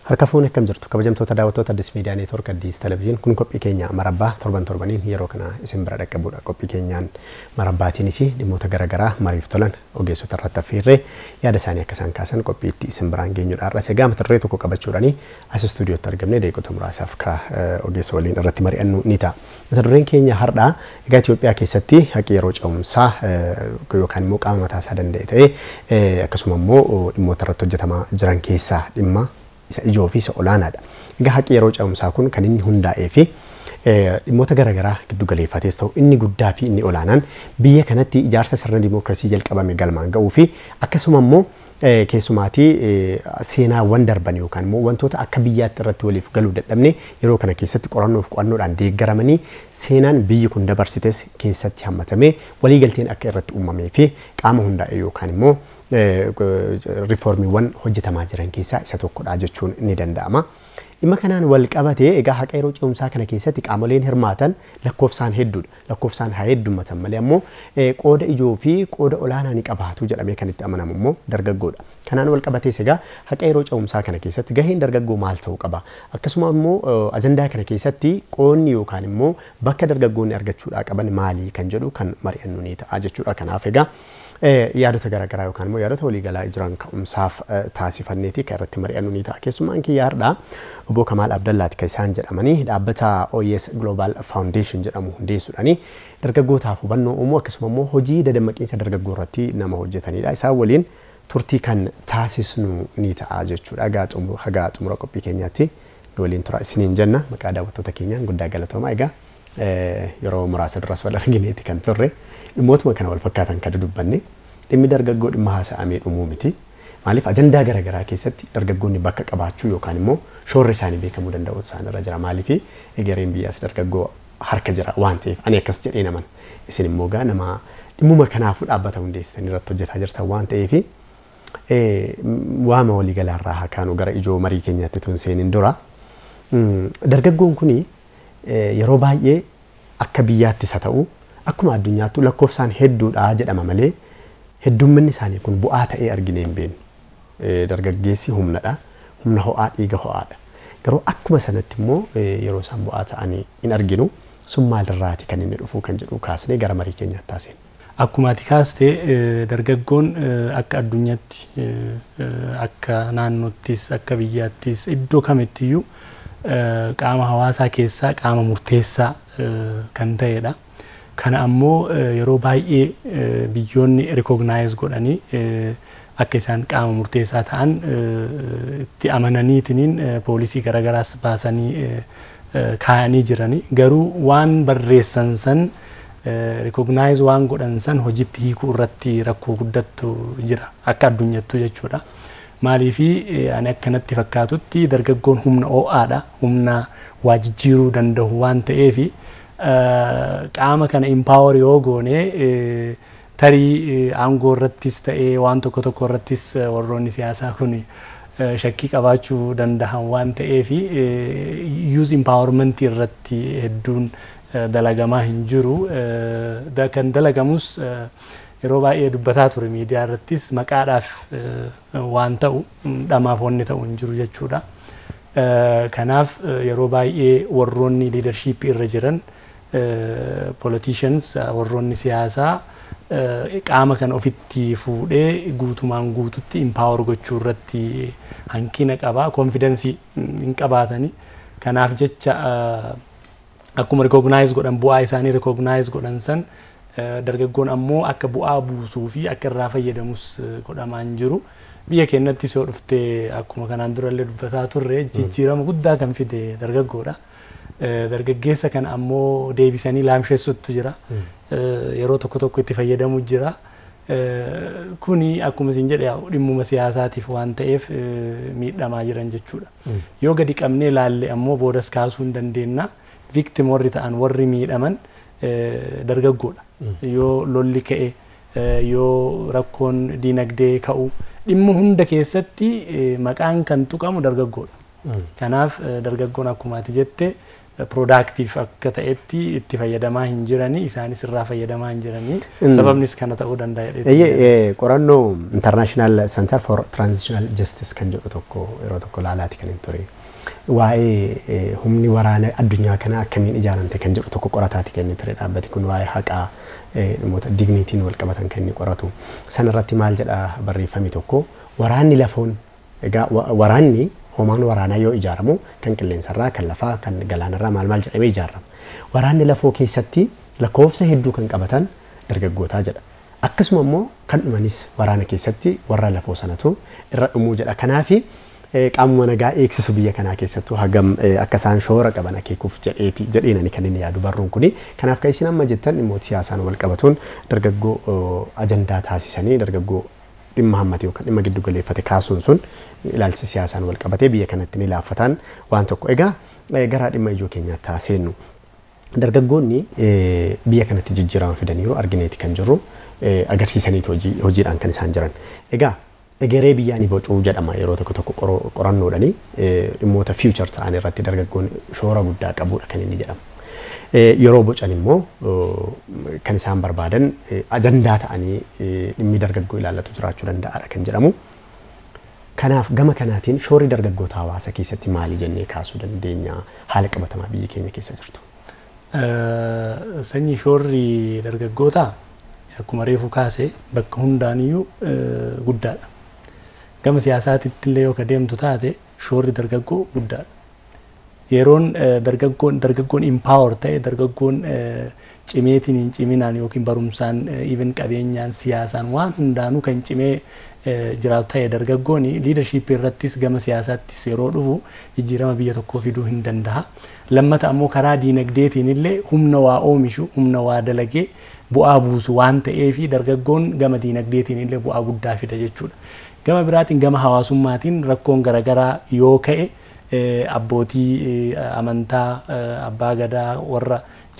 Harka fuunee akkam jirtu kabajamtoota daawwattoota Addis Miidiyaa Neetwoork Addis Televiziin kun qophii keenya marabbaa torbaniin yeroo kana isin bira dhaqqabuudha. Qophii keenyaan marabbaatiinis dhimmoota garaagaraa mariif tolan ogeessota irratti affeerree yaada isaanii akka isaan kaasan qophii itti isin biraan geenyuudha. Har'a egaa mata duree tokko qabachuudhaani as istuudiyootti argamnee daqiiqota muraasaaf ogeessa waliin irratti mari'annu ni ta'a. Mata dureen keenya har'aa egaa Itoophiyaa keessatti haqi yeroo ce'umsaa yookaan immoo qaama mataa isaa danda'e ta'ee akkasuma immoo dhimmoota irratti hojjetamaa jiran keessaa dhimma isa ijoo fi isa olaanaadha. Egaa haqi yeroo ce'umsaa kun kan inni hundaa'ee fi dhimmoota garaagaraa giddu galeeffatees ta'u inni guddaa fi inni olaanaan biyya kanatti ijaarsa sirna dimookiraasii jalqabame galmaan ga'uu fi akkasuma immoo keessumaatii seenaawwan darban yookaan immoo wantoota akka biyyaatti irratti waliif galuu dadhabne yeroo kana keessatti qorannoo fi qo'annoodhaan deeggaramanii seenaan biyyi kun dabarsites keessatti hammatamee waliigalteen akka irratti uumamee fi qaama hundaa'e yookaan immoo riformiiwwan hojjetamaa jiran keessaa isa tokkodha jechuun ni danda'ama. Dhimma kanaan wal qabatee egaa haqa yeroo ce'umsaa kana keessatti qaamoleen hirmaatan lakkoofsaan hedduudha. Lakkoofsaan haa heddummatan malee ammoo qooda ijoo fi qooda olaanaa ni qabaatu jedhamee kan itti amanamu immoo dargaggoodha. Kanaan wal qabatees egaa haqa yeroo ce'umsaa kana keessatti gaheen dargaggoo maal ta'uu qaba? Akkasuma immoo ajandaa kana keessatti qoonni yookaan immoo bakka dargaggoonni argachuudhaa qaban maali kan jedhu kan mari'annu ni ta'a jechuudha. Kanaaf egaa yaadota garaagaraa yookaan immoo yaadota waliigalaa jiran ka'umsaaf taasifanneeti kan irratti mari'annu ni ta'a. Keessumaan kiyya har'aa obbo Kamaal Abdallaati kan isaan jedhamanii dhaabbata OES Global Foundation jedhamu hundeessuudhaani dargaggootaaf hubannoo uumuu akkasuma immoo hojii dadammaqiinsa dargaggoo irratti nama hojjetanidha. Isaan waliin turtii kan taasisnu ni ta'a jechuudha. Haga xumura qophii keenyaatti waliin tura isiniin jenna. Maqaa daawwattoota keenyaan guddaa galatoomaa. Egaa yeroo muraasa duras wal argineeti kan turre dhimmootuma kana wal fakkaatan kan dubbanne dhimmi dargaggoo dhimma haasa'amee dhumuu miti. Maaliif ajandaa garaagaraa keessatti dargaggoonni bakka qabaachuu yookaan immoo shoorri isaanii beekamuu danda'u isaanirra jira. Maaliif egereen biyyaas dargaggoo harka jira waan ta'eef ani akkas jedhee naman isin immoo gaa nama dhimmuma kanaafuu dhaabbata hundeessitanii irratti hojjetaa jirtan waan ta'eef waama waliigalaarraa haa kaanu gara ijoo marii keenyaatti tun seenin dura dargaggoon kuni yeroo baay'ee akka biyyaattis haa ta'u akkuma addunyaattu lakkoofsaan hedduudha jedhama malee heddumminni isaanii kun bu'aa ta'ee arginee hin beeknu. Dargaggeessi humnadha. Humna ho'aa dhiiga ho'aadha. Garuu akkuma sanatti immoo yeroo isaan bu'aa ta'anii hin arginu sun maalirraati kan inni dhufu kan jedhu kaasnee gara marii keenyaatti taasise. Akkuma ati kaastee dargaggoon akka addunyaatti akka naannoottis akka biyyaattis iddoo kamittiyyuu qaama hawaasaa keessaa qaama murteessaa kan ta'edha. Kana ammoo yeroo baay'ee biyyoonni recognize godhanii akka isaan qaama murteessaa ta'an itti amananiitiin poolisii garaagaraas baasanii kaayanii jiranii garuu waan barreessan san recognize waan godhan san hojiitti hiikuu irratti rakkoo guddattu jira akka addunyaattu jechuudha. Maaliifi ani akkanatti fakkaatutti dargaggoon humna ho'aadha. Humna waa jijjiiruu danda'u waan ta'eefi qaama kana empower yoo goone tarii aangoo irrattis ta'ee waan tokko irrattis warroonni siyaasaa kun shakkii qabaachuu danda'an waan ta'eef youth empowerment irratti hedduun dalagamaa hin jiru. Kan dalagamus yeroo baay'ee dubbataa ture miidiyaa irrattis maqaadhaaf waan ta'u dhamaaf wanni ta'u hin jiru jechuudha. Kanaaf yeroo baay'ee warroonni leadership irra jiran politicians warroonni siyaasaa qaama kan ofitti fuudhee guutumaan guututti empower gochuu irratti hanqina qaba. Confidence hin qabaatani. Kanaaf jecha akkuma recognize godhan bu'aa isaanii recognize godhan san dargaggoon ammoo akka bu'aa buusuu fi akka irraa fayyadamus godhamaa hin jiru. Biyya keenyatti yoo dhufte akkuma kanaan durallee dubbataa turre jijjiirama guddaa kan fide dargaggoodha. Dargaggeessa kan ammoo deebisanii laamsheessutu jira. Yeroo tokko itti fayyadamu jira. Kuni akkuma isin jedhe dhimmuma siyaasaatiif waan ta'eef miidhamaa jiran jechuudha. Yoo gadi qabnee laalle ammoo boodas kaasuu hin dandeenya. Victim warri ta'an warri miidhaman dargaggoodha. Yoo lolli ka'e yoo rakkoon diinagdee ka'u dhimma hunda keessatti maqaan kan tuqamu dargaggoodha. Kanaaf dargaggoon akkuma ati jette productive akka ta'etti itti fayyadamaa hin jiranii isaanis irraa fayyadamaa hin jiranii sababnis kana ta'uu danda'a. Qorannoo International Center for Transitional Justice kan jedhu tokko yeroo tokko laalaati kan hin ture. Waa'ee humni waraana addunyaa kana akkamiin ijaaramte kan jedhu tokko qorataati kan inni ture dhaabbati kun waa'ee haqaa namoota digniitiin wal qabatan kan inni qoratu. Sanarratti maal jedha barreeffami tokko waraanni lafoon egaa waraanni homaan waraanaa yoo ijaaramu kan qilleensarraa kan lafaa kan galaanarraa maal jedhamee ijaarama. Waraanni lafoo keessatti lakkoofsa hedduu kan qabatan dargaggootaa jedha. Akkasuma immoo kan dhumanis waraana keessatti warra lafoo sanatu irra dhumuu jedha. Kanaaf qaamuma nagaa eegsisu biyya kanaa keessattuu hagam akka isaan shoora qaban akeekuuf jedheenani kan inni yaadu barruun kuni. Kanaaf kan isin amma jettan dhimmoota siyaasaan wal qabatuun dargaggoo ajandaa taasisanii dargaggoo dhimma hammate yookaan dhimma giddu galeeffate kaasuun sun ilaalcha siyaasaan wal qabatee biyya kanatti ni laaffatan waan tokko. Egaa gara dhimma ijoo keenyaatti taaseennu dargaggoonni biyya kanatti jijjiirama fidaniiru argineeti kan jirru agarsiisaniiti hojiidhaan kan isaan jiran. Egaa egeree biyyaanii bocuu jedhama yeroo tokko qorannoodhani dhimmoota future ta'an irratti dargaggoonni shoora guddaa qabudha kan inni jedhamu. Yeroo bocan immoo kan isaan barbaadan ajandaa ta'anii dhimmi dargaggoo ilaallatu jiraachuu danda'aadha kan jedhamu. Kanaaf gama kanaatiin shoorri dargaggoota hawaasa keessatti maali jennee kaasuu dandeenya haala qabatamaa biyya keenya keessa jirtu? Sanyii shoorri dargaggootaa akkuma reefu kaase bakka hundaaniyyuu guddaadha. Gama siyaasaatitti illee yoo deemtu taate shoorri dargaggoo guddaadha. Yeroon dargaggoon empower ta'e dargaggoon cimeetiin hin ciminaan yookiin barumsaan even qabeenyaan siyaasaan waan hundaanuu kan cimee jiraatu ta'e dargaggoon leadership irrattis gama siyaasaattis yeroo dhufu jijjiirama biyya tokkoo fiduu hin danda'a. Lammata ammoo karaa diinagdeetiin illee humna waa oomishu humna waa dalagee bu'aa buusu waan ta'eef dargaggoon gama diinagdeetiin illee bu'aa guddaa fida jechuudha. Gama biraatiin gama hawaasummaatiin rakkoon garaagaraa yoo ka'e abbootii amantaa abbaa gadaa warra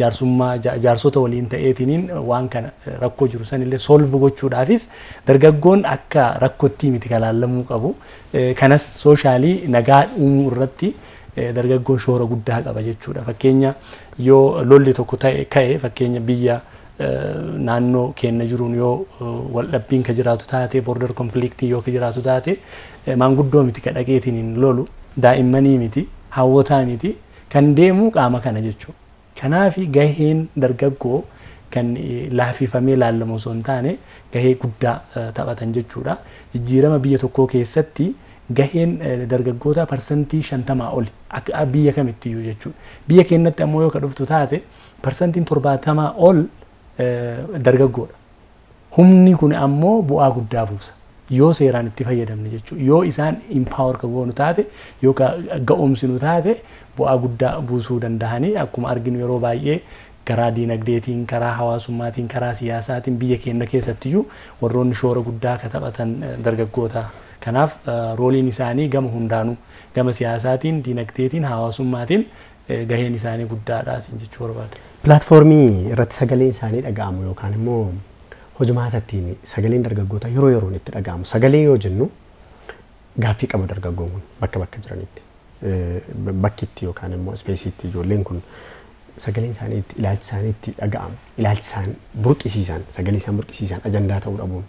jaarsota waliin ta'eetiin waan kana rakkoo jiru sanillee solve gochuudhaafis dargaggoon akka rakkootti miti kalaallamuu qabu. Kanas soshaalii nagaa uumuu irratti dargaggoon shoora guddaa qaba jechuudha. Fakkeenya yoo lolli tokko ka'e fakkeenya biyya naannoo keenya jiruun yoo waldhabbiin ka jiraatu taate border conflict yoo ka jiraatu taate maanguddoo miti ka dhaqeetiin lolu daa'immanii miti hawwataa miti kan deemu qaama kana jechuudha. Kanaaf gaheen dargaggoo kan laafifamee laallamu osoo hin taane gahee guddaa taphatan jechuudha. Jijjiirama biyya tokkoo keessatti gaheen dargaggoota parsantii 50 oli akka biyya kamittiyyuu jechuudha. Biyya keenyatti ammoo yoo ka dhuftu taate parsantiin 70 ol dargaggoodha. Humni kun ammoo bu'aa guddaa buusa. Yoo seeraan itti fayyadamne jechuudha. Yoo isaan empower ka goonu taate yoo ga'oomsinu taate bu'aa guddaa buusuu danda'anii akkuma arginu yeroo baay'ee karaa diinagdeetiin karaa hawaasummaatiin karaa siyaasaatiin biyya keenya keessattiyyuu warroonni shoora guddaa ka taphatan dargaggoota. Kanaaf rooliin isaanii gama hundaanuu gama siyaasaatiin diinagdeetiin hawaasummaatiin gaheen isaanii guddaadha jechuu barbaada. Pilaatfoormii irratti sagaleen isaanii dhaga'amu yookaan immoo hojumaatatti sagaleen dargaggoota yeroo yeroon itti dhaga'amu. Sagalee yoo jennu gaaffii qaba dargaggoon kun bakka jiranitti. Bakkitti yookaan immoo ispeesiitti ijoolleen kun sagaleen isaaniitti ilaalchi isaaniitti dhaga'amu. Ilaalchi isaan burqisiisan sagalee isaan burqisiisan ajandaa ta'uu dhabuun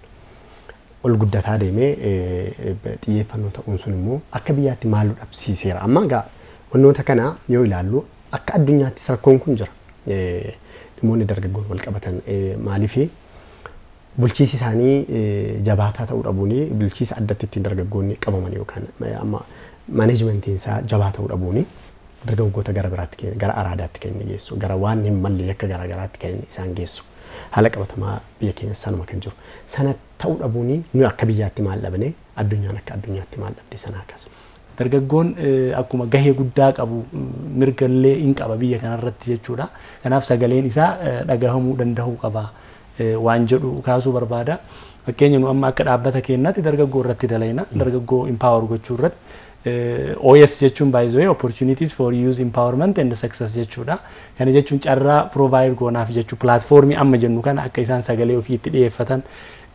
ol guddataa deemee xiyyeeffannoo ta'uun sun immoo akka biyyaatti maal dhabsiiseera. Amma egaa wantoota kana yoo ilaallu akka addunyaattis rakkoon kun jira. Dhimmoonni dargaggoon wal qabatan maaliif bulchiinsi isaanii jabaataa ta'uu dhabuun bulchiinsa addatti ittiin dargaggoonni qabaman yookaan amma maaneejmentiin isaa jabaa ta'uu dhabuun dargaggoota gara biraatti gara araadaatti kan inni geessu gara waan hin malle akka gara garaatti kan isaan geessu haala qabatamaa biyya keenya sanuma kan jiru sana ta'uu dhabuun nu akka biyyaatti maal dhabne addunyaan akka addunyaatti maal dhabde sana akkasuma. Dargaggoon akkuma gahee guddaa qabu mirgallee hin qaba biyya kanarratti jechuudha. Kanaaf sagaleen isaa dhagahamuu danda'uu qaba waan jedhu kaasuu barbaada. Fakkeenya nu amma akka dhaabbata keenyaatti dargaggoo irratti dalayna dargaggoo empower gochuu irratti OS jechuun by the way opportunities for youth empowerment and success jechuudha. Kana jechuun carraa provide goonaaf jechuu platformii amma jennu kana akka isaan sagalee ofii itti dhiyeeffatan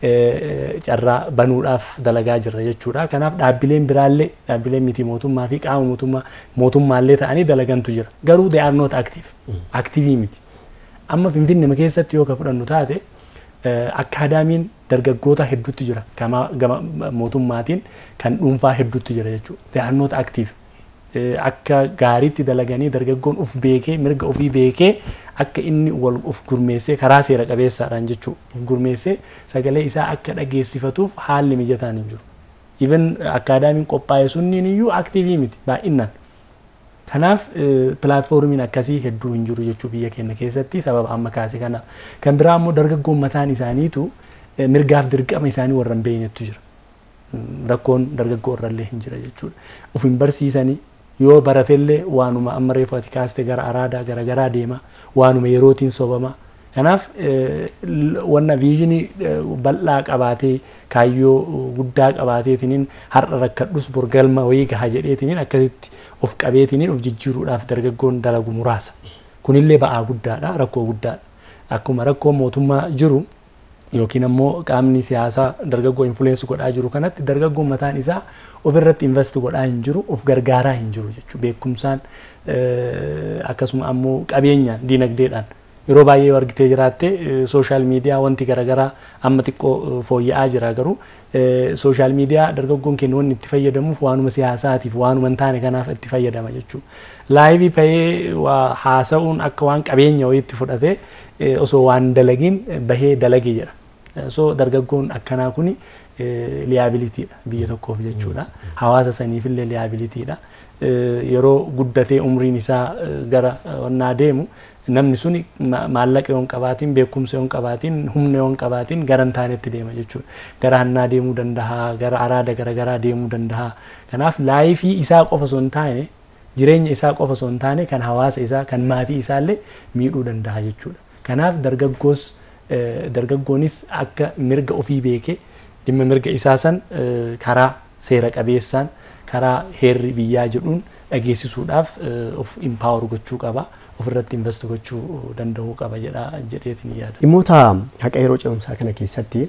carraa banuudhaaf dalagaa jirra jechuudha. Kanaaf dhaabbileen biraallee dhaabbileen miti mootummaa fi qaama mootummaallee ta'anii dalagantu jira. Garuu they are not active. Active miti. Amma Finfinnee keessatti yoo ka fudhannu taate akkaadaamiin dargaggoota hedduutti jira gama mootummaatiin kan dhuunfaa hedduutti jira jechuudha. They are not active. Akka gaariitti dalaganii dargaggoon uf beekee mirga ofii beekee akka inni wal uf gurmeessee karaa seera qabeessaadhaan jechuudha. Uf gurmeessee sagalee isaa akka dhageessifatuuf haalli mijataan hin jiru. Even akkaadaamiin qophaa'e sunniin iyyuu active miti baay'inaan. Kanaaf platformiin akkasii hedduu hin jiru jechuu biyya keenya keessatti sababa amma kaase kana. Kan biraa immoo dargaggoon mataan isaaniitu mirgaaf dirqama isaanii warra hin beeknetu jira. Rakkoon dargaggoo irrallee hin jira jechuudha. Uf hin barsiisanii yoo baratellee waanuma amma reefu ati kaaste gara araadaa gara garaa deema waanuma yerootiin sobama. Kanaaf wanna viizinii bal'aa qabaatee kaayyoo guddaa qabaateetiniin har'a rakkadhus borgalma wayii gaha jedheetiniin akkasitti of qabeetiniin of jijjiiruudhaaf dargaggoon dalagu muraasa. Kunillee ba'aa guddaadha, rakkoo guddaadha. Akkuma rakkoo mootummaa jiru yookiin ammoo qaamni siyaasaa dargaggoo influence godhaa jiru kanatti dargaggoon mataan isaa ofirratti invest godhaa hin jiru, of gargaaraa hin jiru jechuudha. Beekumsaan akkasuma ammoo qabeenyaan dinagdeedhaan yeroo baay'ee argitee jiraatte social media wanti garagaraa amma xiqqoo fooyya'aa jira garuu social media dargaggoon keenya wanni itti fayyadamuuf waanuma siyaasaatiif waanuma hin taane kanaaf itti fayyadama jechuudha. Laayivii payee waa haasa'uun akka waan qabeenya wayiitti fudhatee osoo waan dalagiin bahee dalage jedha. So dargaggoon akkanaa kuni liabilitiidha biyya tokkoof jechuudha. Hawaasa saniifillee liabilitiidha. Yeroo guddatee umriin isaa gara wannaa deemu namni suni maallaqa yoon qabaatiin beekumsa yoon qabaatiin humna yoon qabaatiin gara hin taanetti deema jechuudha. Gara hannaa deemuu danda'a, gara araada garagaraa deemuu danda'a. Kanaaf laayifii isaa qofa osoo hin taane jireenya isaa qofa osoo hin taane kan hawaasa isaa kan maatii isaallee miidhuu danda'a jechuudha. Kanaaf dargaggoonis akka mirga ofii beekee dhimma mirga isaa san karaa seera qabeessaan karaa heerri biyyaa jedhuun dhageessisuudhaaf of empower gochuu qaba. Ofirratti invest gochuu danda'uu qaba jedheetiin yaada. Dhimmoota haqa yeroo ce'umsaa kana keessatti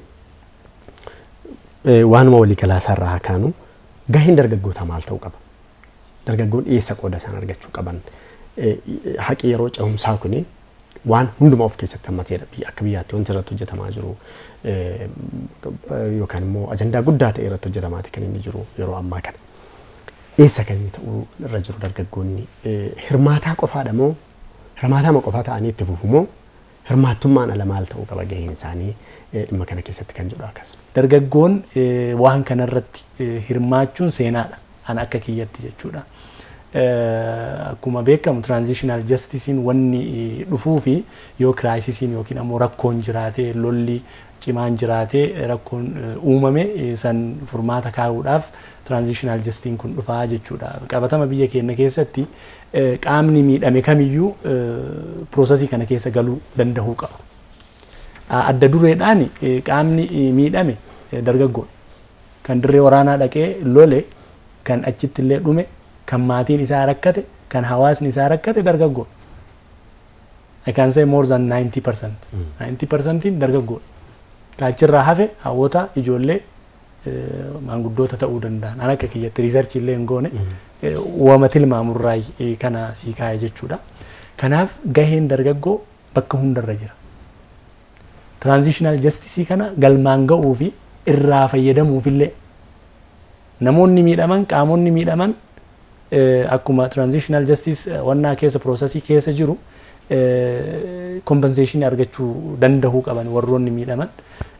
waanuma walii galaasaa irraa haa kaanu gaheen dargaggootaa maal ta'uu qaba? Dargaggoon dhiyeessa qooda isaan argachuu qaban. Haqi yeroo ce'umsaa kuni waan hundumaa of keessatti hammateedha. Akka biyyaatti wanti irratti hojjetamaa jiru yookaan immoo ajandaa guddaa ta'e irratti hojjetamaati kan inni jiru yeroo ammaa kana. Dhiyeessa kan inni ta'uu irra jiru dargaggoonni hirmaataa qofaadha moo hirmaataa qofaa ta'anii itti fufumoo hirmaattummaan ala maal ta'uu qaba gaheen isaanii dhimma kana keessatti kan jedhu akkas. Dargaggoon waan kanarratti hirmaachuun seenaadha. Ana akka kiyyatti jechuudha. Akkuma beekamu transitional justicein wanni dhufuu fi yoo crisisiin yookiin ammoo rakkoon jiraatee lolli cimaan jiraatee rakkoon uumame san furmaata kaa'uudhaaf transitional justicein kun dhufaa jechuudha. Qabatama biyya keenya keessatti qaamni miidhame kamiyyuu prosesii kana keessa galuu danda'uu qaba. Adda dureedhaan qaamni miidhame dargaggoon kan dirree waraanaa dhaqee lole kan achitti illee dhume kan maatiin isaa rakkate kan hawaasni isaa rakkate dargaggoon. I can say more than 90%. 90% dargaggoon. Kaachirraa hafe hawwata ijoollee maanguddoota ta'uu danda'an. Ana akka kiyyatti research illee hin goone uumama tilmaamurraa kana sii kaa'e jechuudha. Kanaaf gaheen dargaggoo bakka hundarra jira. Transitional justice kana galmaan ga'uu fi irraa fayyadamuufillee namoonni miidhaman qaamonni miidhaman akkuma transitional justice wannaa keessa processii keessa jiru compensation argachuu danda'uu qaban warroonni miidhaman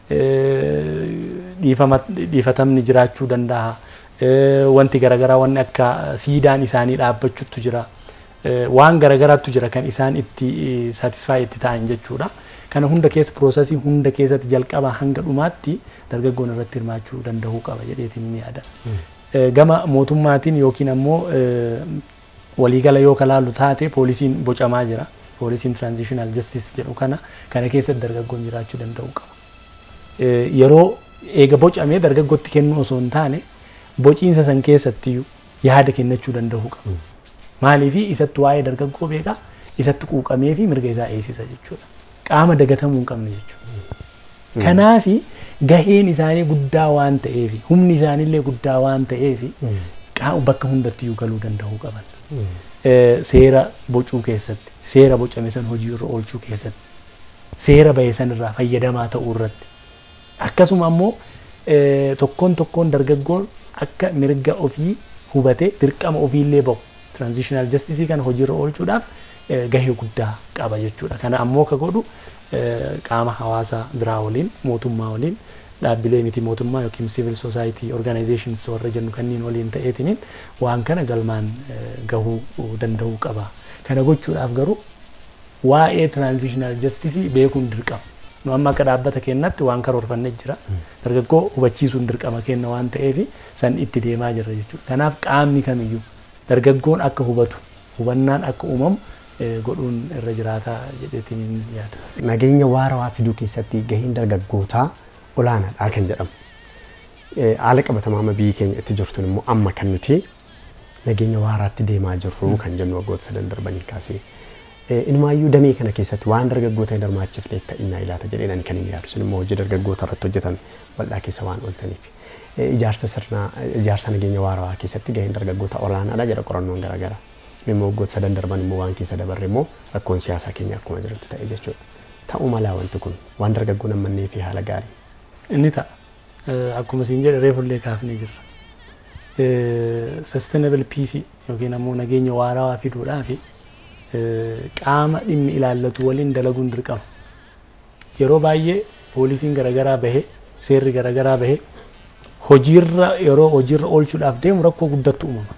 dhiifatamni jiraachuu danda'a. Wanti garagaraa wanni akka siidaan isaanii dhaabbachuutu jira. Waan garagaraatu jira kan isaan itti satisfy itti ta'an jechuudha. Kana hunda keessa processii hunda keessatti jalqaba hanga dhumaatti dargaggoon irratti hirmaachuu danda'uu qaba jedheetiin ni yaada. Gama mootummaatiin yookiin ammoo waliigala yoo kalaalu taate poolisiin bocamaa jira. Poolisiin transitional justice jedhu kana keessatti dargaggoon jiraachuu danda'uu qaba. Yeroo eega bocamee dargaggootti kennu osoo hin taane bociinsa san keessatti yaada kennachuu danda'uu qaba. Maaliif isatti waa'ee dargaggoo beekaa isatti quuqamee fi mirga isaa eegsisa jechuudha. Qaama dagatamuu hin qabne jechuudha. Kanaaf gaheen isaanii guddaa waan ta'eef humni isaaniillee guddaa waan ta'eef bakka hundattiyyuu galuu danda'uu qaban. Seera bocuu keessatti, seera bocame san hojii irra oolchuu keessatti, seera bahe san irraa fayyadamaa ta'uu irratti. Akkasuma ammoo tokkoon dargaggoon akka mirga ofii hubatee dirqama ofiillee bahu transitional justice kana hojiirra oolchuudhaaf gahee guddaa qaba jechuudha. Kana ammoo ka godhu qaama hawaasaa biraa waliin, mootummaa waliin, dhaabbilee miti mootummaa yookiin civil society organizations warra jennu kanneen waliin ta'eetiin waan kana galmaan gahuu danda'uu qaba. Kana gochuudhaaf garuu waa'ee transitional justice beekuun dirqama. Nu amma akka dhaabbata keenyatti waan karoorfannee jira. Dargaggoo hubachiisuun dirqama kenna waan ta'eef san itti deemaa jirra jechuudha. Kanaaf qaamni kamiyyuu dargaggoon akka hubatu, hubannaan akka uumamu godhuun irra jiraataa jedheetiin yaada. Nageenya waarawaa fiduu keessatti gaheen dargaggootaa olaanaadha kan jedhamu. Haala qabatamaa biyyi keenya itti jirtuun immoo amma kan nuti nageenya waaraatti deemaa jirru kan jennu waggoota sadan darbanii kaasee. Inumaayyuu damee kana keessatti waan dargaggoota hin hirmaachifneef ta'innaa ilaata jedheen ani kan hin yaadu. Sun immoo hojii dargaggoota irratti hojjetan bal'aa keessa waan ooltaniif. Ijaarsa nageenya waarawaa keessatti gaheen dargaggoota olaanaadha jedha qorannoon garaagaraa. Immoo waggoota sadan darban immoo waan keessa dabarre immoo rakkoon siyaasaa keenya akkuma jirutti ta'e jechuudha. Ta'uu malaa wanti kun waan dargaggoon ammannee fi haala gaarii. Inni ta'a. Akkuma siin jedhe reefullee kaafnee jirra. Sustainable peace yookiin ammoo nageenya waarawaa fiduudhaaf qaama dhimmi ilaallatu waliin dalaguun dirqama. Yeroo baay'ee poolisiin garaagaraa bahe, seerri garaagaraa bahe hojiirra oolchuudhaaf deemu rakkoo guddattu uumama.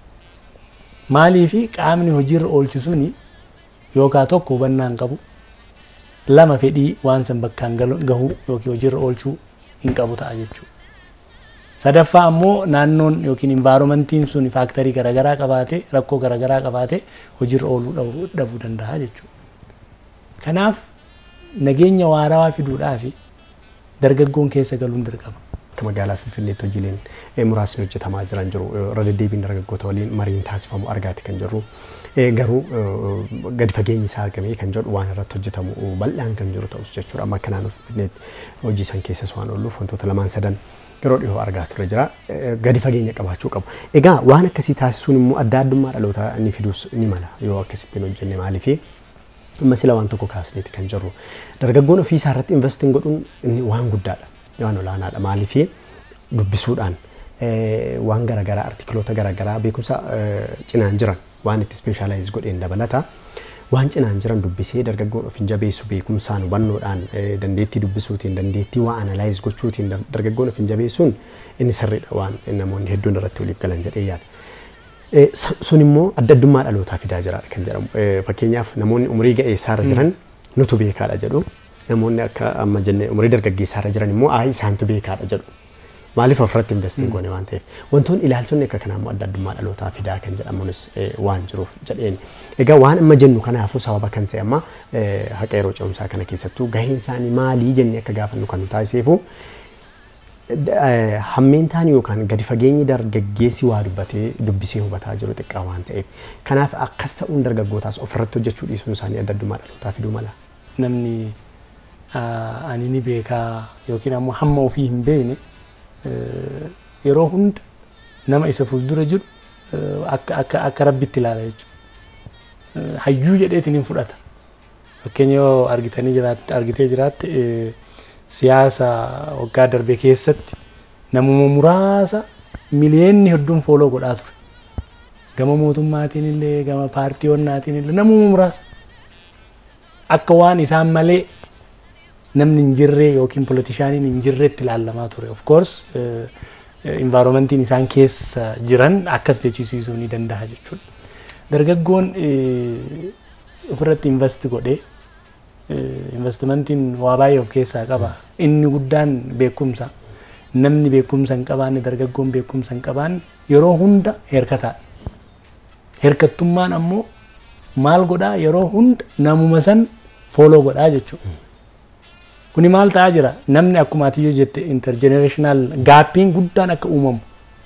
Maaliif qaamni hojiirra oolchu suni yookaan tokko hubannaa hin qabu, lama fedhii waan san bakkaan gahuu yookiin hojiirra oolchuu hin qabu ta'a jechuudha. Sadaffaa ammoo naannoon yookiin environmentiin sun faaktarii garaagaraa qabaatee rakkoo garaagaraa qabaatee hojiirra ooluu dhabuu danda'a jechuudha. Kanaaf nageenya waarawaa fiduudhaaf dargaggoon keessa galuun dirqama. Akka magaalaa Finfinneetti hojiileen muraasni hojjetamaa jiran jiru. Irra deddeebiin dargaggoota waliin mariin taasifamu argaati kan jirru. Garuu gadi fageenyi isaa argamee kan jedhu waan irratti hojjetamu bal'aan kan jiru ta'us jechuudha. Amma akka naannoo Finfinneetti hojii san keessas waan ooluuf wantoota lamaan sadan yeroo dhiyoo argaa turre jira. Gadi fageenya qabaachuu qabu. Egaa waan akkasii taasisuun immoo adda addummaa dhalootaa inni fidus ni mala yoo akkasittiin hojjenne maaliif amma sila waan tokko kaasneeti kan jirru. Dargaggoon ofii isaa irratti investiin godhuun inni waan guddaadha. Waan olaanaadha. Maaliif dubbisuudhaan waan garaagaraa artikiloota garaagaraa beekumsa cinaan jiran waan itti speeshaalaayiz godheen dabalata. Waan cinaan jiran dubbisee dargaggoon of hin jabeessu beekumsaan hubannoodhaan dandeettii dubbisuutiin dandeettii waa analaayiz gochuutiin dargaggoon of hin jabeessuun inni sirriidha waan namoonni hedduun irratti waliif galan jedhee yaada. Sun immoo adda addummaa dhalootaa fidaa jiraadha kan jedhamu. Fakkeenyaaf namoonni umurii ga'eessaarra jiran nutu beekaadha jedhu. Namoonni akka amma jenne umurii dargaggeessaarra jiran immoo isaantu beekaadha jedhu. Maaliif ofirratti investiin goone waan ta'eef wantoonni ilaalchonni akka kanaa immoo adda addummaa dhalootaa fidaa kan jedhamuunis waan jiruuf jedheen. Egaa waan amma jennu kanaafuu sababa kan ta'e amma haqa yeroo ce'umsaa kana keessattuu gaheen isaanii maalii jennee akka gaafannu kan nu taasiseefu hammeentaan yookaan gadi fageenyi dargaggeessi waa dubbatee dubbisee hubataa jiru xiqqaa waan ta'eef kanaaf akkas ta'uun dargaggootaas ofirratti hojjechuu dhiisuun isaanii adda addummaa dhalootaa fiduu mala. Namni ani ni beekaa yookiin ammoo hamma ofii hin beekne yeroo hunda nama isa fuuldura jiru akka rabbitti ilaala jechuudha. Hayyuu jedheetiin hin fudhata. Fakkeenya yoo argitee jiraatte siyaasa waggaa darbe keessatti namuma muraasa miliyoonni hedduun fooloo godhaa ture. Gama mootummaatiin illee gama paartiiwwannaatiin illee namuma muraasa. Akka waan isaan malee namni hin jirre yookiin politishaaniin hin jirretti ilaalamaa ture. Of course environmentiin isaan keessa jiran akkas jechisiisuu ni danda'a jechuudha. Dargaggoon ofirratti invest godhee investimentiin waa baay'ee of keessaa qaba. Inni guddaan beekumsa. Namni beekumsa hin qabaanne dargaggoon beekumsa hin qabaanne yeroo hunda hirkataadha. Hirkattummaan ammoo maal godhaa yeroo hunda namuma san fooloo godhaa jechuudha. Kuni maal ta'aa jira? Namni akkuma ati yoo jette intergenerational gaappiin guddaan akka uumamu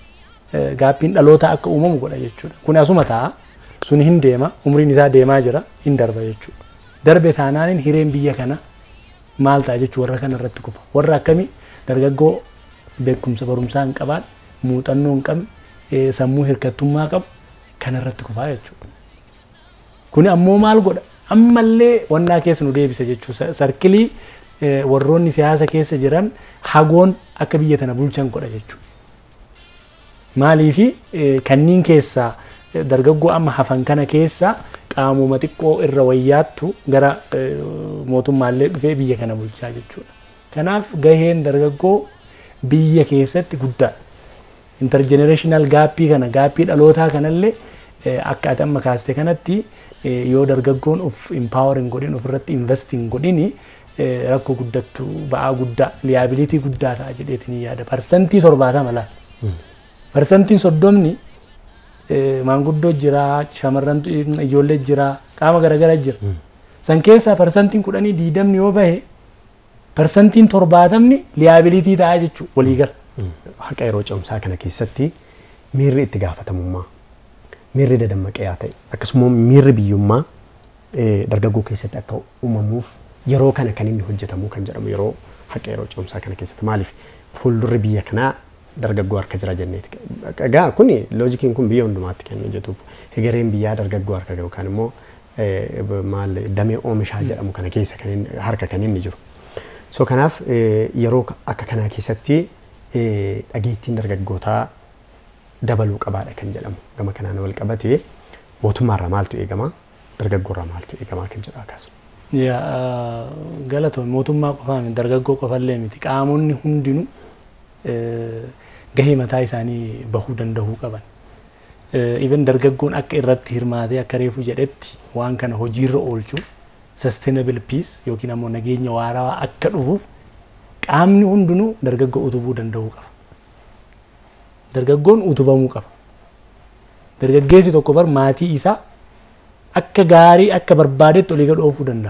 gaappiin dhaloota akka uumamu godha jechuudha. Kun asuma ta'a sun hin deema umriin isaa deemaa jira hin darba jechuudha. Darbe taanaan hireen biyya kana maal ta'a jechuudha warra kana irratti kufa. Warra akkamii dargaggoo beekumsa barumsaa hin qabaan muuxannoo hin qabne sammuu hirkattummaa qabu kana irratti kufaa jechuudha. Kuni ammoo maal godha ammallee wannaa keessa nu deebisa jechuudha. Sarkilii warroonni siyaasa keessa jiran hagoon akka biyya tana bulchan godha jechuudha. Maaliifi kanniin keessaa dargaggoo amma hafan kana keessaa qaamuma xiqqoo irra wayyaattu gara mootummaallee dhufee biyya kana bulchaa jechuudha. Kanaaf gaheen dargaggoo biyya keessatti guddaa. Intergenerational gaappii kana gaappii dhalootaa kanallee akka ati amma kaaste kanatti yoo dargaggoon of empowering godhin ofirratti investing godhini rakkoo guddattu ba'aa guddaa liability guddaa ta'a jedheetiin yaada. Parsantii 70 laal. Parsantiin 30 maanguddoo jira, shamarran ijoollee jira, qaama garaagaraa jira. San keessaa parsantiin 10 yoo bahe parsantiin 70 liability ta'a jechuudha walii gala. Haqa yeroo ce'umsaa kana keessatti miirri itti gaafatamummaa, miirri dadammaqee haa ta'e akkasumas miirri biyyummaa dargaggoo keessatti akka uumamuuf yeroo kana kan inni hojjetamu kan jedhamu yeroo haqa yeroo ce'umsaa kana keessatti maaliif fuuldurri biyya kanaa dargaggoo harka jira jenneeti. Egaa kun loojikiin kun biyya hundumaatti kan hojjetuuf hegereen biyyaa dargaggoo harka gahu kan immoo maal damee oomishaa jedhamu kana keessa kan harka kan inni jiru. So kanaaf yeroo akka kanaa keessatti dhageettiin dargaggootaa dabaluu qabaadha kan jedhamu. Gama kanaan wal qabatee mootummaarraa maaltu eegama dargaggoorraa maaltu eegama kan jedhu akkasuma. Galatoon mootummaa qofaa miti dargaggoo qofallee miti qaamonni hundinuu gahee mataa isaanii bahuu danda'uu qaban. Even dargaggoon akka irratti hirmaatee akka reefu jedhetti waan kana hojiirra oolchuuf sustainable peace yookiin ammoo nageenya waarawaa akka dhufuuf qaamni hundinuu dargaggoo utubuu danda'uu qaba. Dargaggoon utubamuu qaba. Dargaggeessi tokko bar maatii isaa akka gaarii akka barbaadetti olii gad oofuu danda'a.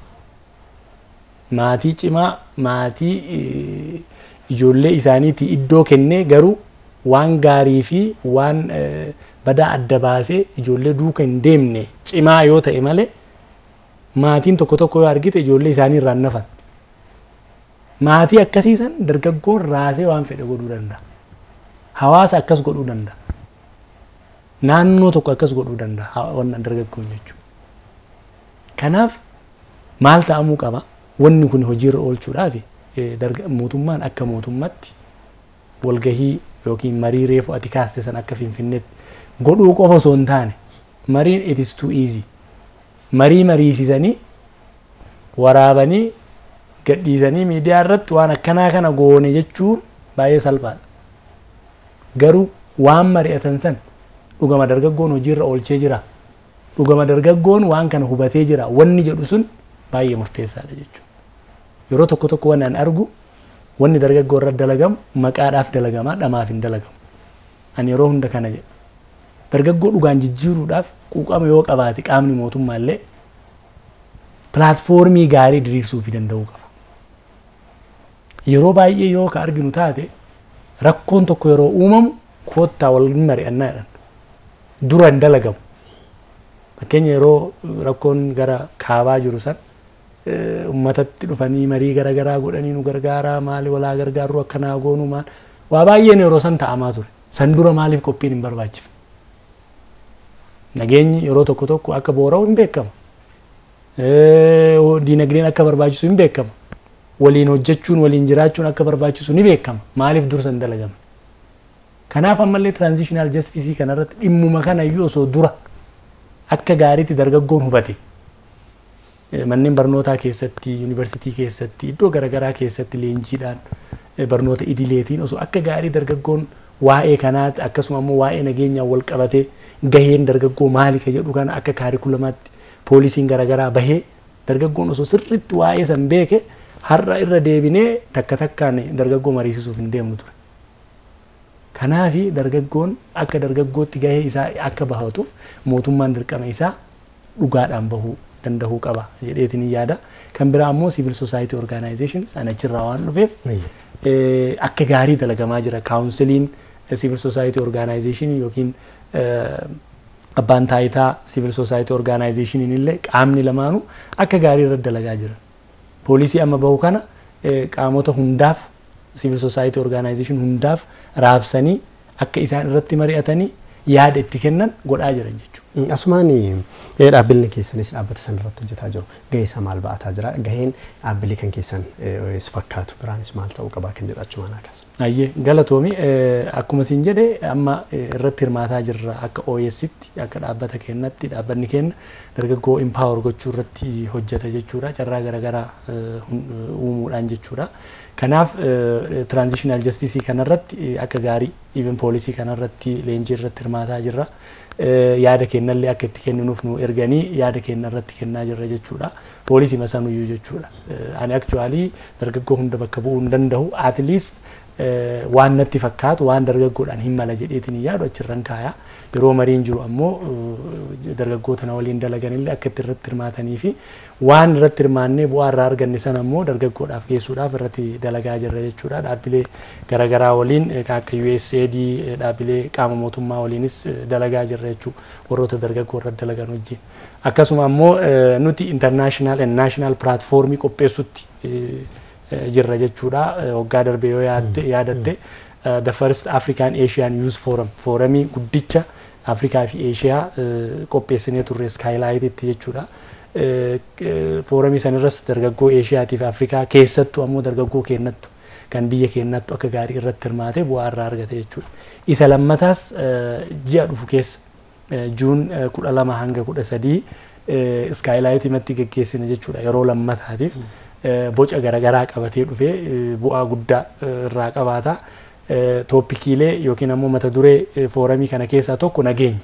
Maatii cimaa maatii ijoollee isaaniitii iddoo kennee garuu waan gaarii fi waan badaa adda baasee ijoollee duuka hin deemne cimaa yoo ta'e malee maatiin tokko tokko yoo argite ijoollee isaanii irraan nafan. Maatii akkasiisan dargaggoon raasee waan fedhe godhuu danda'a. Hawaasa akkas godhuu danda'a. Naannoo tokko akkas godhuu danda'a wannan dargaggoon jechuudha. Kanaaf maal ta'amuu qaba? Wanni kun hojiirra oolchuudhaaf mootummaan akka mootummaatti walgahii yookiin marii reefu ati kaaste san akka Finfinneetti godhuu qofa osoo hin taane mariin it is too easy. Marii mariisisanii waraabanii gadhiisanii miidiyaa irratti waan akkanaa kana goone jechuun baay'ee salphaadha. Garuu waan mari'atan san dhugama dargaggoon hojiirra oolchee jira. Dhugama dargaggoon waan kana hubatee jira. Wanni jedhu sun baay'ee murteessaadha jechuudha. Yeroo tokko tokko waan an argu wanni dargaggoo irra dalagamu maqaadhaaf dalagamaa dhamaaf hin dalagamu. Ani yeroo hunda kana jedha. Dargaggoo dhugaan jijjiiruudhaaf quuqama yoo qabaate qaamni mootummaallee pilaatfoormii gaarii diriirsuu fi danda'uu qaba. Yeroo baay'ee yoo ka arginu taate rakkoon tokko yeroo uumamu koottaa wal mari'annaa jedhan. Dura hin dalagamu. Fakkeenya yeroo rakkoon gara kaabaa jiru san ummatatti dhufanii marii garaagaraa godhanii nu gargaaraa maali walaa gargaaruu akkanaa goonuu maal waa baay'een yeroo san ta'amaa ture. San dura maaliif qophiin hin barbaachifne? Nageenyi yeroo tokko tokko akka boora'u hin beekama. Diinagdeen akka barbaachisu hin beekama. Waliin hojjechuun waliin jiraachuun akka barbaachisu ni beekama. Maaliif dursa hin dalagamu? Kanaaf ammallee transitional justice kanarratti dhimmuma kana iyyuu osoo dura akka gaariitti dargaggoon hubate. Manneen barnootaa keessatti, yuunivarsiitii keessatti, iddoo garaagaraa keessatti leenjiidhaan barnoota idileetiin osoo akka gaarii dargaggoon waa'ee kanaatti akkasuma immoo waa'ee nageenyaa wal qabatee gaheen dargaggoo maali ka jedhu kana akka kaarikulamaatti poolisiin garaagaraa bahee dargaggoon osoo sirriitti waa'ee san beeke har'a irra deebinee takka takkaan dargaggoo mariisisuuf hin deemnu ture. Kanaafi dargaggoon akka dargaggootti gahee isaa akka bahatuuf mootummaan dirqama isaa dhugaadhaan bahuu danda'uu qaba jedheetiin yaada. Kan biraa ammoo civil society organizations anachirraa waan dhufeef akka gaarii dalagamaa jira. Kaawunsiliin civil society organization yookiin abbaan taayitaa civil society organization illee qaamni lamaanuu akka gaarii irratti dalagaa jiran. Poolisii amma bahu kana qaamota hundaaf civil society organization hundaaf raabsanii akka isaan irratti mari'atanii yaada itti kennan godhaa jiran jechuudha. Asumaan dhaabbileen keessanis dhaabbata san irratti hojjetaa jiru. Gahee isaa maal ba'ataa jira? Gaheen dhaabbilee kan keessan is fakkaatu biraanis maal ta'uu qabaa kan jedhu achumaan akkas. Ayyee galatoomi akkuma siin jedhe amma irratti hirmaataa jirra akka OS'tti akka dhaabbata keenyatti dhaabbanni keenya dargaggoo empower gochuu irratti hojjeta jechuudha. Carraa garaagaraa uumuudhaan jechuudha. Kanaaf transitional justice kanarratti akka gaarii even poolisii kanarratti leenjii irratti hirmaataa jirra. Yaada kennallee akka itti kenninuuf nu erganii yaada kenna irratti kennaa jirra jechuudha. Poolisii masanuyyuu jechuudha. Ani actually dargaggoo hunda bakka bu'uu hin danda'u at least waan natti fakkaatu waan dargaggoodhaan hin mala jedheetiin yaadu achirran kaayaa. Yeroo mariin jiru ammoo dargaggoota na waliin dalaganillee akka itti irratti hirmaatanii fi waan irratti hirmaannee bu'aa irraa arganne sana ammoo dargaggoodhaaf geessuudhaaf irratti dalagaa jirra jechuudha. Dhaabbilee garaagaraa waliin akka USAID dhaabbilee qaama mootummaa waliinis dalagaa jirra jechuudha. Warroota dargaggoo irratti dalagan wajjin. Akkasuma ammoo nuti international and national platformii qopheessutti jirra jechuudha. Waggaa darbee yoo yaadatte the first African Asian Youth Forum foorumii guddicha Afrikaa fi Eeshiyaa qopheessinee turre skylight itti jechuudha. Foorumii sanirras dargaggoo Eeshiyaatii fi Afrikaa keessattuu ammoo dargaggoo keenyattu kan biyya keenyattu akka gaarii irratti hirmaatee bu'aa irraa argate jechuudha. Isa lammataas ji'a dhufu keessa Juun 12 hanga 13 skylight imatti geggeessine jechuudha yeroo lammataatiif boca garaagaraa qabatee dhufee bu'aa guddaa irraa qabaata. Toopikiilee yookiin ammoo mata duree foorumii kana keessaa tokko nageenya.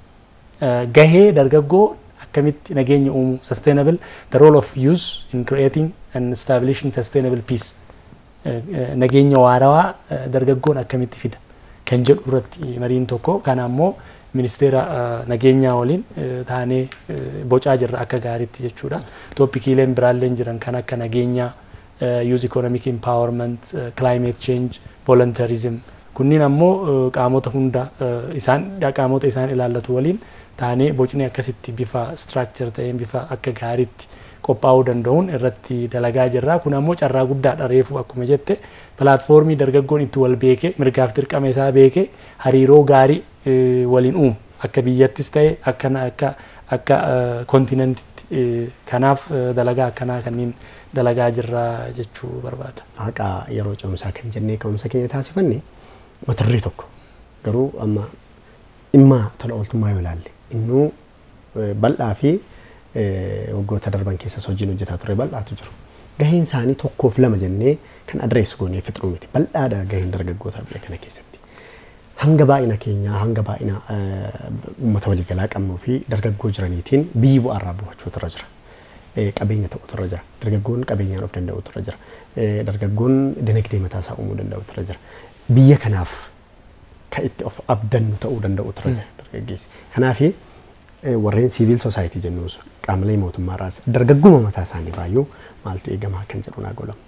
Gahee dargaggoo akkamitti nageenya uumu sustainable the role of youth in creating and establishing sustainable peace. Nageenya waarawaa dargaggoon akkamitti fida kan jedhu irratti mariin tokko kana ammoo ministeera nageenyaa waliin taanee bocaa jirra akka gaariitti jechuudha. Toopikiileen biraalleen jiran kan akka nageenyaa youth economic empowerment, climate change, volunteerism kunniin ammoo qaamota hunda qaamota isaan ilaallatu waliin taanee bocni akkasitti bifa structure ta'een bifa akka gaariitti qophaa'uu danda'uun irratti dalagaa jirra. Kun ammoo carraa guddaadha reefu akkuma jette pilaatfoormii dargaggoon itti wal beekee mirgaaf dirqama isaa beekee hariiroo gaarii waliin uumu akka biyyattis ta'e akka kontinentitti kanaaf dalagaa akkanaa kanneen dalagaa jirra jechuu barbaada. Haqa yeroo ce'umsaa kan jennee ka'umsa keenya taasifanne mata duree tokko garuu amma dhimma tola ooltummaa yoo ilaalle innuu bal'aa fi waggoota darban keessas hojiin hojjetaa ture bal'aatu jiru. Gaheen isaanii tokkoof lama jennee kan adrees goonee fixuu miti. Bal'aadha gaheen dargaggoota biyya kana keessatti. Hanga baay'ina keenyaa hanga baay'ina uummata waliigalaa qabnuu fi dargaggoo jiraniitiin biyyi bu'aa irraa bu'achuutu irra jira. Qabeenya ta'utu irra jira. Dargaggoon qabeenyaan of danda'utu irra jira. Dargaggoon dinagdee mataa isaa uumuu danda'utu irra jira. Biyya kanaaf kan itti of abdannu ta'uu danda'utu irra jira dargaggeessi. Kanaaf warreen civil society jennuun qaamolee mootummaarraas dargagguma mataa isaanii irraayyuu maaltu eegamaa kan jedhu naa golamu.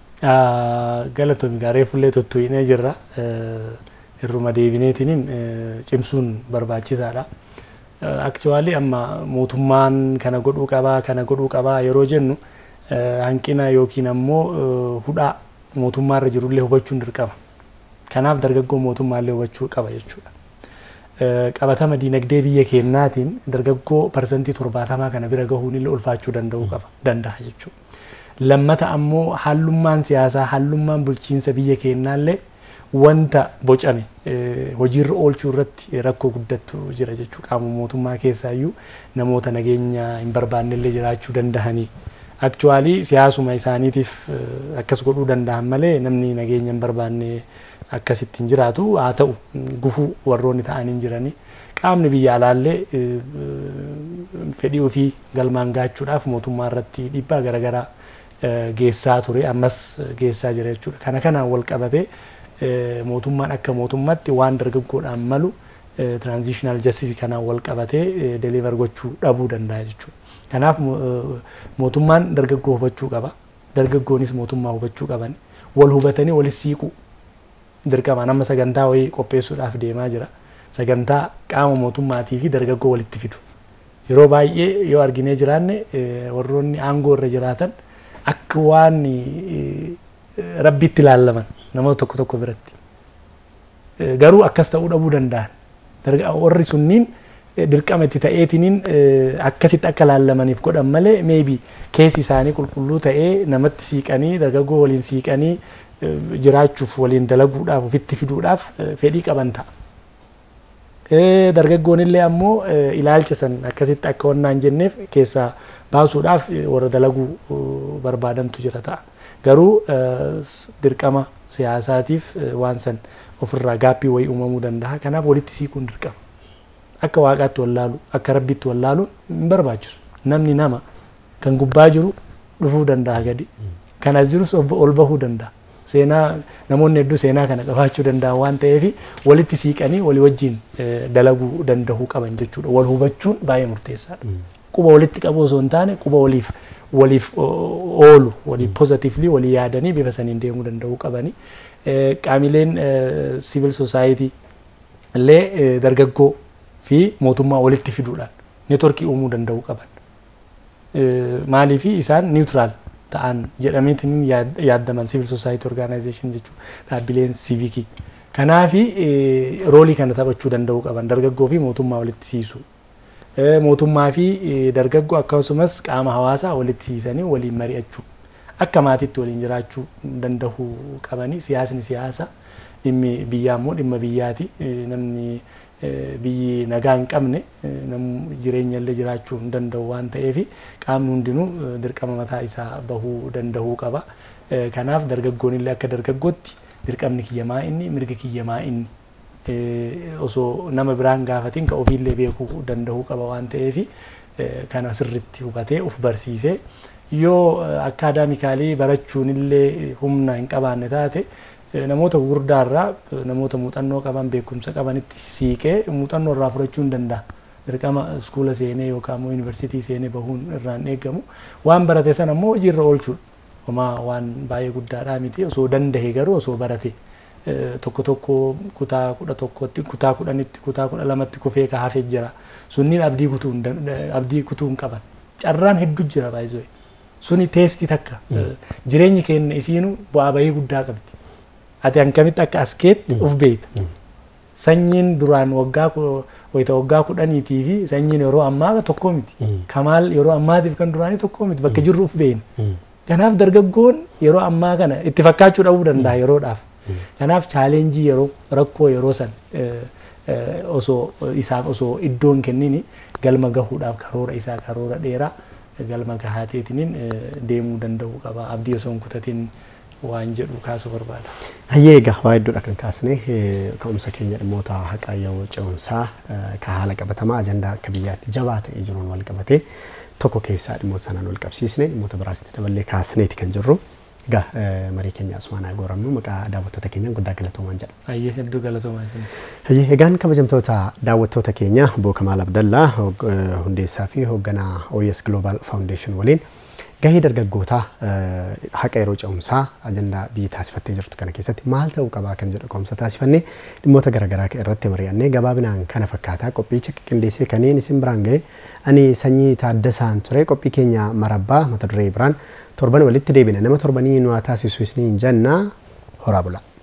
Galatoomii gaarii fuullee tuttu'inee jirra. Irruma deebineetiin cimsuun barbaachisaadha. Actually amma mootummaan kana godhuu qabaa yeroo jennu hanqina yookiin ammoo hudhaa mootummaarra jirullee hubachuun dirqama. Kanaaf dargaggoo mootummaallee hubachuu qaba jechuudha. Qabatama dinagdee biyya keenyaatiin dargaggoo parsantii 70 kana bira gahuun illee ulfaachuu danda'a jechuudha. Lammata ammoo hallummaan siyaasaa hallummaan bulchiinsa biyya keenyaallee wanta bocame hojiirra oolchuu irratti rakkoo guddattu jira jechuudha. Qaama mootummaa keessaayyuu namoota nageenya hin barbaannellee jiraachuu danda'anii. Actually siyaasuma isaaniitiif akkas godhuu danda'an malee namni nageenya hin barbaanne akkasitti hin jiraatu. Haa ta'u gufuu warroonni ta'anii jiranii qaamni biyya alaallee fedhii ofii galmaan gaachuudhaaf mootummaa irratti dhiibbaa garaagaraa geessaa ture ammas geessaa jira jechuudha. Kana kanaan wal qabatee mootummaan akka mootummaatti waan dargaggoodhaan malu transitional justice kanaan wal qabatee deliver gochuu dhabuu danda'a jechuudha. Kanaaf mootummaan dargaggoo hubachuu qaba. Dargaggoonis mootummaa hubachuu qaban. Wal hubatanii walis siiquu dirqama nama sagantaa wayii qopheessuudhaaf deemaa jira. Sagantaa qaama mootummaatii fi dargaggoo walitti fidu. Yeroo baay'ee yoo arginee jiraanne warroonni aangoo irra jiraatan akka waan rabbitti ilaalaman namoota tokko tokko biratti. Garuu akkas ta'uu dhabuu danda'an. Warri sunniin dirqama itti ta'eetiniin akkasitti akka ilaalamaniif godhan malee maybe keessi isaanii qulqulluu ta'ee namatti siiqanii dargaggoo waliin siiqanii jiraachuuf waliin dalaguudhaaf ofitti fiduudhaaf fedhii qaban ta'a. Dargaggoon illee ammoo ilaalcha san akkasitti akka wannaan jenneef keessaa baasuudhaaf warra dalaguu barbaadantu jira ta'a. Garuu dirqama siyaasaatiif waan san ofirraa gaappii wayii uumamuu danda'a. Kanaaf walitti siiquun dirqama. Akka waaqaatti wallaalu, akka rabbitti wallaaluun hin barbaachisu. Namni nama kan gubbaa jiru dhufuu danda'a gadi. Kan as jirus ol bahuu danda'a. Seenaa namoonni hedduu seenaa kana qabaachuu danda'an waan ta'eef walitti siiqanii walii wajjin dalaguu danda'uu qaban jechuudha. Wal hubachuun baay'ee murteessaadha. Quba walitti qabu osoo hin taane quba waliif oolu, waliif positively walii yaadanii bifa saniin deemuu danda'uu qabani. Qaamileen civil society illee dargaggoo fi mootummaa walitti fiduudhaan neetworkii uumuu danda'uu qaban. Maaliif isaan neutral ta'an jedhameetiin yaadaman civil society organization jechuudha. Dhaabbileen siivikii. Kanaaf roolii kana taphachuu danda'uu qaban dargaggoo fi mootummaa walitti siisu. Mootummaa fi dargaggoo akkasumas qaama hawaasaa walitti siisanii waliin mari'achuu. Akka maatiitti waliin jiraachuu danda'uu qabanii. Siyaasni siyaasa, dhimmi biyyaa immoo dhimma biyyaati. Namni biyyi nagaa hin qabne jireenya illee jiraachuu hin danda'u waan ta'eef qaamni hundinuu dirqama mataa isaa bahuu danda'uu qaba. Kanaaf dargaggoon illee akka dargaggootti dirqamni kiyyamaa inni mirga kiyyamaa inni osoo nama biraan gaafatiin ka ofiillee beekuu danda'uu qaba waan ta'eef kana sirriitti hubatee uf barsiisee yoo akaadaamikaalii barachuun illee humna hin qabaanne taate namoota gurguddaarraa namoota muuxannoo qaban beekumsa qabanitti siiqee muuxannoo irraa fudhachuu hin danda'a. Dirqama iskuula seenee yookaan immoo yuunivarsiitii seenee bahuun irraan eegamu waan barate sana immoo hojiirra oolchuudha. Homaa waan baay'ee guddaadhaa miti osoo danda'e garuu osoo barate tokko tokko kutaa 11tti kutaa 10tti kutaa 12tti kufee ka hafee jira. Sunniin abdii kutuu hin qaban. Carraan hedduu jira baay'ee. Suni teestii takka jireenyi keenya isiinuu bu'aa bahii guddaa qabdi. Ati akkamitti akka askeetti uf beekta. Sanyiin duraan waggaa 10 fi sanyiin yeroo ammaa tokko miti. Kamaal yeroo ammaatiif kan duraanii tokko miti bakka jirru uf beekna. Kanaaf dargaggoon yeroo ammaa kana itti fakkaachuu dhabuu danda'a yeroodhaaf. Kanaaf chaalenjii yeroo rakkoo yeroo san osoo iddoon kennini galma gahuudhaaf karoora isaa karoora dheeraa galma gahaateetiin deemuu danda'uu qaba. Abdii osoo hin kutatiin waan jedhu kaasuu barbaada. Hayyee egaa waa hedduudha kan kaasne ka'umsa keenya dhimmoota haqaayyoo ce'umsaa ka haala qabatamaa ajandaa akka biyyaatti jabaa ta'ee jiruun wal qabatee tokko keessaa dhimmoota sanaan wal qabsiisne dhimmoota biraasitti daballee kaasneeti kan jirru. Egaa marii keenya asumaan goramnu maqaa daawwattoota keenyaan guddaa galatoomaan jedha. Hayyee hedduu galatoomaa isinis. Hayyee egaan kabajamtoota daawwattoota keenya Obbo Kamaal Abdallaa hundeessaa fi hoogganaa OS Global Foundation waliin gahee dargaggootaa haqa yeroo ce'umsaa ajandaa biyyi taasifattee jirtu kana keessatti maal ta'uu qabaa kan jedhu ka'umsa taasifannee dhimmoota garaagaraa irratti mari'annee gabaabinaan kana fakkaataa qophiicha qindeessee kanneen isin biraan ga'e ani Sanyii Taaddasaan ture qophii keenya marabbaa mata duree biraan torban walitti deebina nama torbanii nu taasisu isiniin jenna horaa bulaa.